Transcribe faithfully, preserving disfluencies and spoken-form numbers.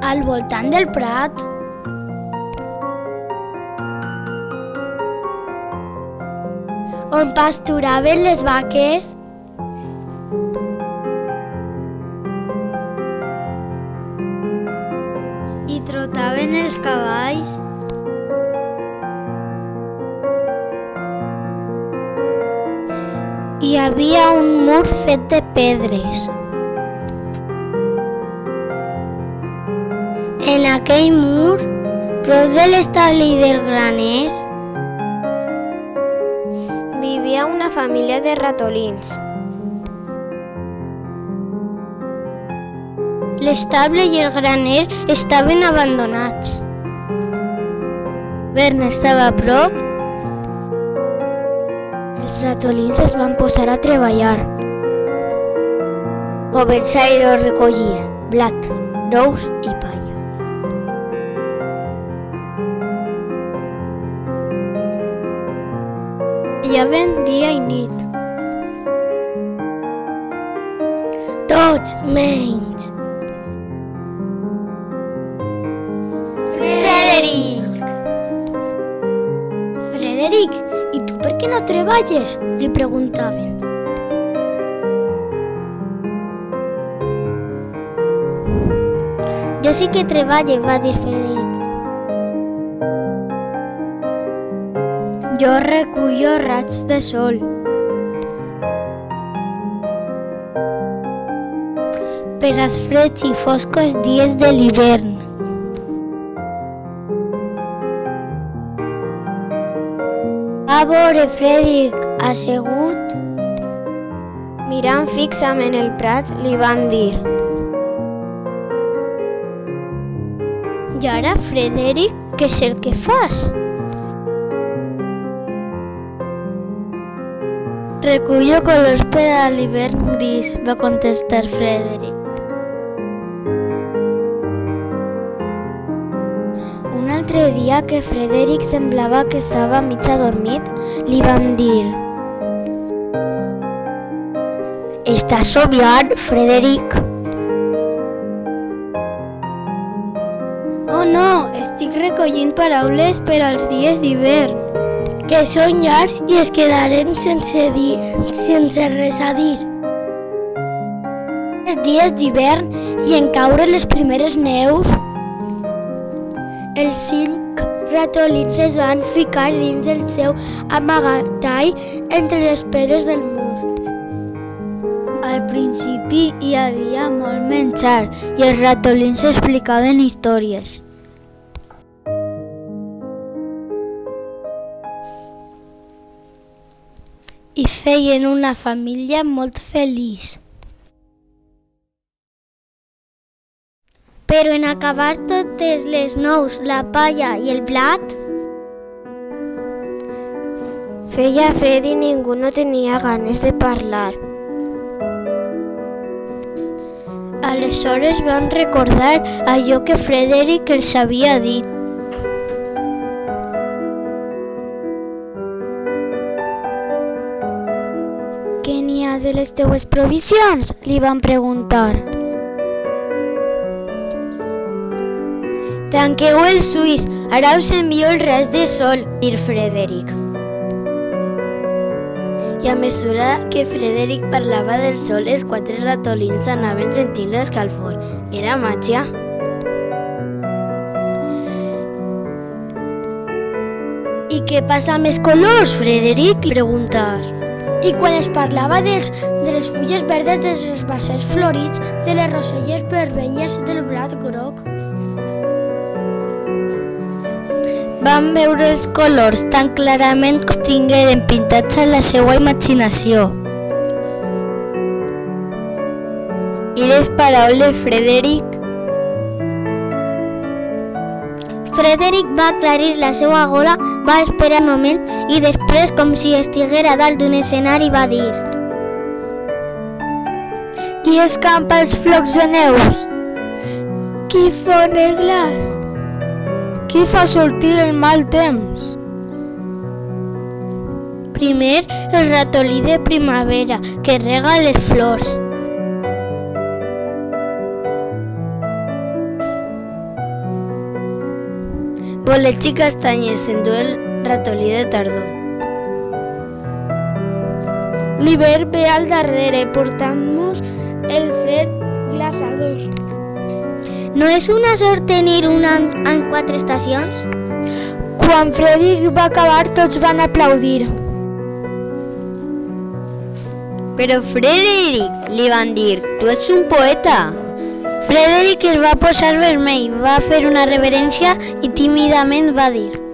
al voltant del prat. On pasturaven les vaques. I trotaven els cavalls. Hi havia un mur fet de pedres. En aquell mur, prop de l'estable i del graner, vivia una família de ratolins. L'estable i el graner estaven abandonats. L'hivern estava a prop. Els ratolins es van posar a treballar. Començaren a recollir blat, nous i palla. Treballaven dia i nit. Tots menys Frederic. Frederic, i tu per què no treballes? Li preguntaven. Jo sí que treballo, va dir Frederic. Jo recullo raigs de sol. Per als freds i foscos dies de l'hivern. Va veure Frederic assegut, mirant fixament el prat, li van dir: I ara, Frederic, què és el que fas? Recullo colors per a l'hivern gris, va contestar Frederic. Un altre dia que Frederic semblava que estava mig adormit, li van dir: Estàs somiant, Frederic? Oh no, estic recollint paraules per als dies d'hivern, que són llargs i es quedarem sense dir, sense res a dir. Els dies d'hivern i en caure les primeres neus, els cinc ratolins es van ficar dins del seu amagatall entre les pedres del mur. Al principi hi havia molt menjar i els ratolins explicaven històries. I feien una família molt feliç. Però en acabar totes les nous, la palla i el blat, feia fred i ningú no tenia ganes de parlar. Aleshores van recordar allò que Frederic els havia dit. Què n'hi ha de les teues provisions? Li van preguntar. Tanqueu els ulls, ara us envio el raig de sol, dir Frederic. I a mesura que Frederic parlava del sol, els quatre ratolins anaven sentint l'escalfor. Era màgia. I què passa amb els colors, Frederic? Li preguntar. I quan es parlava dels, de les fulles verdes dels esbarzers florits, de les roselles vermelles del blat groc. Van veure els colors tan clarament que tingueren pintats a la seva imaginació. I les paraules, Frederic? Frederic va aclarir la seva gola, va esperar un moment i després, com si estiguera dalt d'un escenari, va dir: Qui escampa els flocs de neus? Qui fon el glaç? Qui fa sortir el mal temps? Primer, el ratolí de primavera, que rega les flors. bolets i castanyes s'endú el ratolí de tardor. L'hivern ve al darrere, portant-nos el fred glaçador. No és una sort tenir un any amb quatre estacions? Quan Frederic va acabar, tots van aplaudir. Però Frederic, li van dir, tu ets un poeta. Frederic es va posar vermell, va fer una reverència i tímidament va dir: